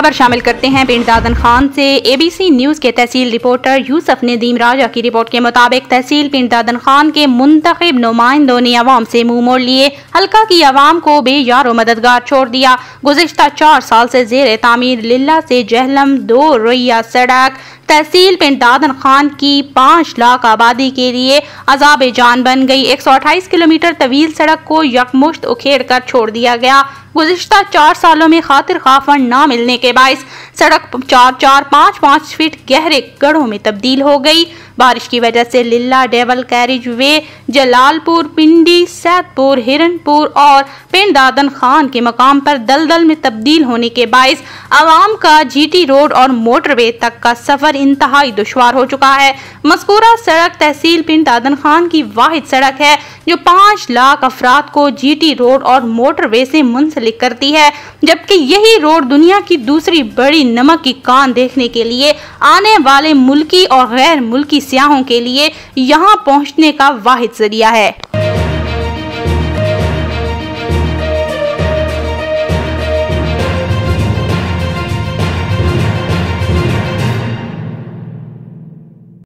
खबर शामिल करते हैं पिंड दादन खान से। ABC न्यूज के तहसील रिपोर्टर यूसुफ नदीम राजा की रिपोर्ट के मुताबिक तहसील पिंड दादन खान के मुंतखब नुमाइंदों ने अवाम से मुंह मोड़ लिए, हल्का की अवाम को बेयारो मददगार छोड़ दिया। गुज़िश्ता 4 साल से जेर तामीर लिल्ला से जहलम 2 रुइया सड़क तहसील पिंड दादन खान की 5 लाख आबादी के लिए अजाब जान बन गई। 128 किलोमीटर तवील सड़क को यकमुश्त उखेड़ कर छोड़ दिया गया। गुज़िश्ता 4 सालों में खातिर खा फंड न मिलने के बायस सड़क 4-5 फीट गहरे गड्ढों में तब्दील हो गई। बारिश की वजह से लिल्ला डेवल कैरिज वे जलालपुर, पिंडी, सैदपुर, हिरनपुर और पिंड दादन खान के मकाम पर दलदल में तब्दील होने के बायस आवाम का GT रोड और मोटरवे तक का सफर इंतहाई दुश्वार हो चुका है। मज़कूरा सड़क तहसील पिंड दादन खान की वाहिद सड़क है जो 5 लाख अफराद को GT रोड और मोटरवे से मुंसलिक करती है, जबकि यही रोड दुनिया की दूसरी बड़ी नमक की कान देखने के लिए आने वाले मुल्की और गैर मुल्की सियाहों के लिए यहाँ पहुँचने का वाहिद जरिया है।